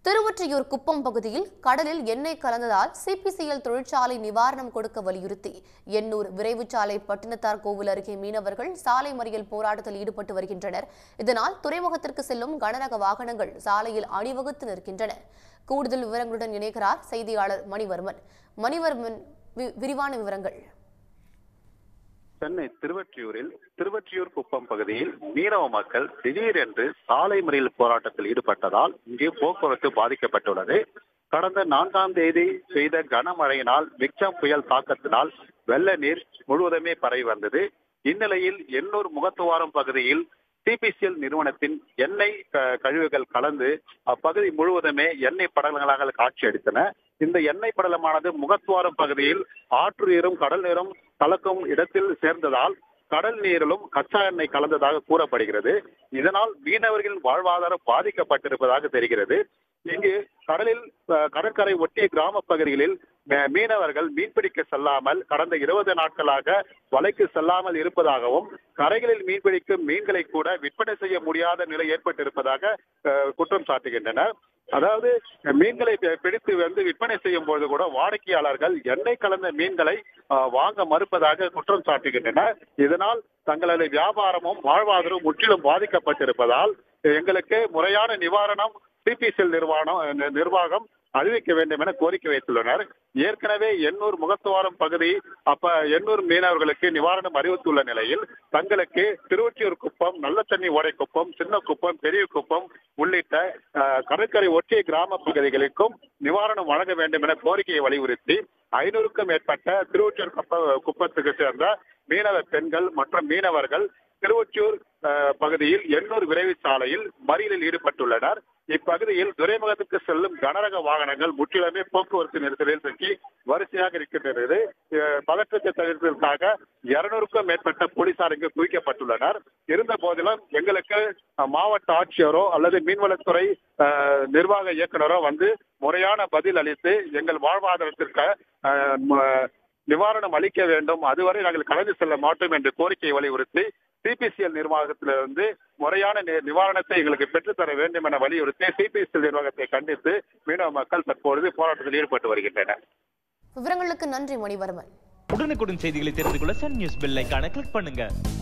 திருவொற்றியூர் குப்பம் பகுதியில் கடலில் எண்ணெய் கலந்ததால் சிபிசிஎல் தொழிற்சாலை நிவாரணம் கொடுக்க வலியுறுத்தி எண்ணூர் விரைவுச்சாலை பட்டினத்தார் கோவில் அருகே மீனவர்கள் சாலை மறியல் போராட்டத்தில் ஈடுபட்டு வருகின்றனர். இதனால் துறைமுகத்திற்கு செல்லும் கனரக வாகனங்கள் சாலையில் அணிவகுத்து நிற்கின்றன. கூடுதல் விவரங்களுடன் இணைகிறார் செய்தியாளர் மணிவர்மன். விரிவான விவரங்கள். சென்னை திருவொற்றியூர் குப்பம் பகுதியில் மீனவ மக்கள் திடீரென்று சாலை மறியல் போராட்டத்தில் ஈடுபட்டதால் இங்கே போக்குவரத்து பாதிக்கப்பட்டுள்ளது. கடந்த 4ஆம் தேதி பெய்த கனமழையினால் மிக்சம் புயல் தாக்கத்தினால் வெள்ள நீர் முழுவதுமே பரவி வந்தது. இந்நிலையில் எண்ணூர் முகத்துவாரம் பகுதியில் சிபிசிஎல் நிறுவனத்தின் எண்ணெய் கழிவுகள் கலந்து அப்பகுதி முழுவதுமே எண்ணெய் படலங்களாக காட்சியளித்தன. இந்த எண்ணெய் படலமானது முகத்துவாரம் பகுதியில் ஆற்று நீரும் கடல் நீரும் கலக்கும் இடத்தில் சேர்ந்ததால் கடல் நீரிலும் கச்சா எண்ணெய் கலந்ததாக கூறப்படுகிறது. இதனால் மீனவர்களின் வாழ்வாதாரம் பாதிக்கப்பட்டிருப்பதாக தெரிகிறது. இங்கு கடற்கரை ஒட்டிய கிராம பகுதிகளில் மீனவர்கள் மீன்பிடிக்க செல்லாமல் கடந்த 20 நாட்களாக வலைக்கு செல்லாமல் இருப்பதாகவும் கரைகளில் மீன்பிடிக்கும் மீன்களை கூட விற்பனை செய்ய முடியாத நிலை ஏற்பட்டிருப்பதாக குற்றம் சாட்டுகின்றனர். அதாவது மீன்களை பிடித்து விற்பனை செய்யும் பொழுது கூட வாடிக்கையாளர்கள் எண்ணெய் கலந்த மீன்களை வாங்க மறுப்பதாக குற்றம் சாட்டுகின்றனர். இதனால் தங்களது வியாபாரமும் வாழ்வாதாரமும் முற்றிலும் பாதிக்கப்பட்டிருப்பதால் எங்களுக்கு முறையான நிவாரணம் சிபிசிஎல் நிர்வாகம் அறிவிக்க வேண்டும் என கோரிக்கை வைத்துள்ளனர். ஏற்கனவே எண்ணூர் முகத்துவாரம் பகுதி எண்ணூர் மீனவர்களுக்கு நிவாரணம் அறிவித்துள்ள நிலையில் தங்களுக்கு திருவொற்றியூர் குப்பம், நல்லத்தண்ணி ஓடை குப்பம், சின்ன குப்பம், பெரிய குப்பம் உள்ளிட்ட கடற்கரை ஒட்டிய கிராம பகுதிகளுக்கும் நிவாரணம் வழங்க வேண்டும் என கோரிக்கையை வலியுறுத்தி 500க்கும் மேற்பட்ட திருவொற்றியூர் குப்பத்துக்கு சேர்ந்த மீனவ பெண்கள் மற்றும் மீனவர்கள் திருவொற்றியூர் பகுதியில் எண்ணூர் விரைவு சாலையில் மறியலில் ஈடுபட்டுள்ளனர். இப்பகுதியில் துறைமுகத்துக்கு செல்லும் கனரக வாகனங்கள் முற்றிலுமே போக்குவரத்து நெரிசலில் சிக்கி வரிசையாக இருக்கின்றது. பதற்றத்தை தவிர்ப்பதற்காக 200க்கும் மேற்பட்ட போலீசார் இங்கு குவிக்கப்பட்டுள்ளனர். இருந்த போதிலும் எங்களுக்கு மாவட்ட ஆட்சியரோ அல்லது மீன்வளத்துறை நிர்வாக இயக்குநரோ முறையான பதில் அளித்து எங்கள் வாழ்வாதாரத்திற்கு நிவாரணம் அளிக்க வேண்டும், அதுவரை நாங்கள் கடந்து செல்ல மாட்டோம் என்று கோரிக்கையை வலியுறுத்தி சிபிசிஎல் நிர்வாகத்திலிருந்து முறையான நிவாரணத்தை எங்களுக்கு பெற்றுத்தர வேண்டும் என வலியுறுத்தி சிபிசிஎல் நிர்வாகத்தை கண்டித்து மீனவ மக்கள் தற்பொழுது போராட்டத்தில் ஈடுபட்டு வருகின்றனர். விவரங்களுக்கு நன்றி மணிவர்மன். உடனுக்குடன் செய்திகளை தெரிந்து கொள்ள சன் நியூஸ் பெல் ஐகானை கிளிக் பண்ணுங்க.